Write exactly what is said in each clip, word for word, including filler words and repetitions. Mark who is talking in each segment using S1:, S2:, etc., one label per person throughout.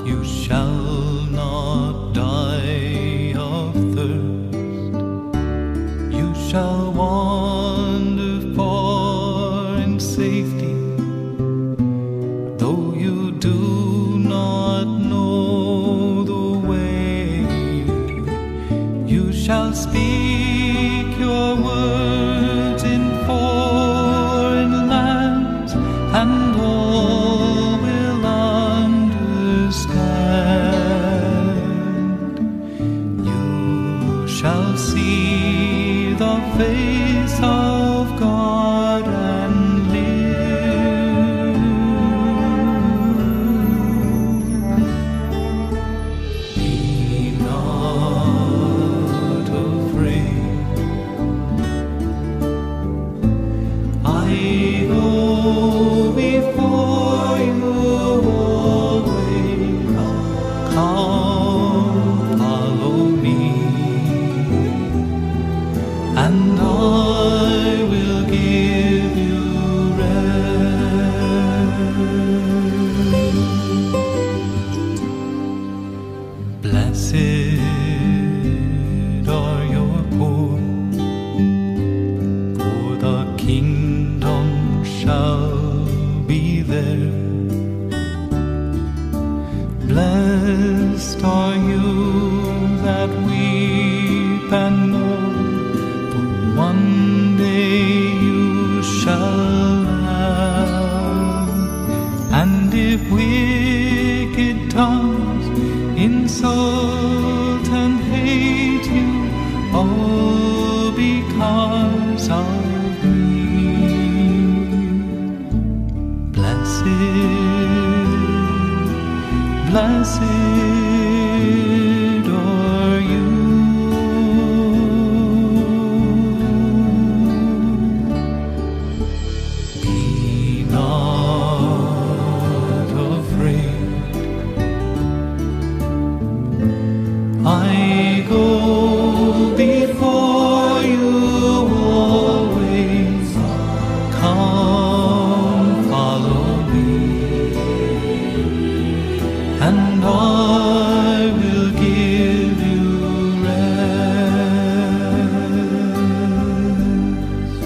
S1: You shall not die of thirst. You shall wander far in safety, though you do not know the way. You shall speak your words in foreign lands, and all will understand. You shall see the face of God and live. Be not afraid. I go before you always. Come, follow me, and I will give you rest. Blessed are your poor, for the kingdom shall be theirs. Blessed are you that weep and mourn, for one day you shall laugh. And if wicked tongues insult and hate you, all because of me, blessed, blessed are you. Be not afraid. I go before you always. Come, follow me, and I will give you rest.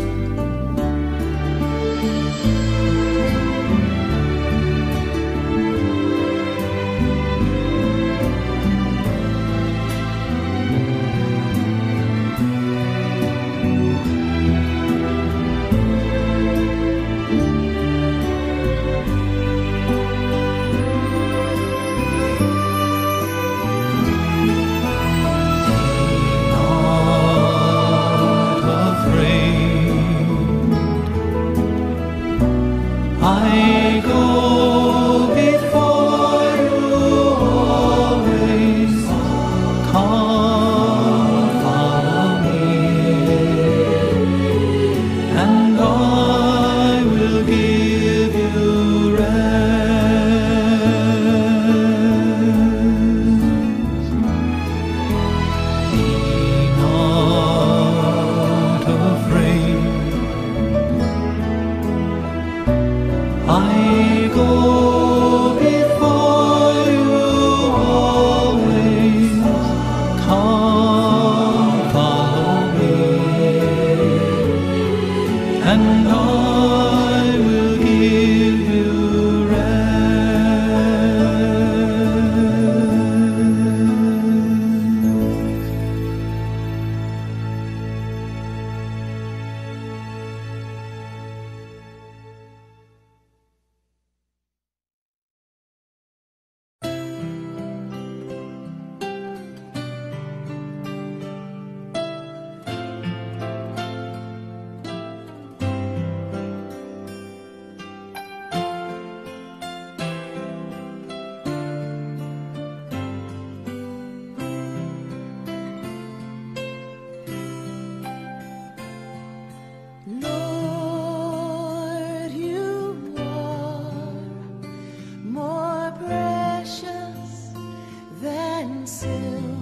S1: I go before you always. Come, follow me, and I will give you rest. Be not afraid. I go before you always. Come, follow me, and I will give you Lord, you are more precious than silver.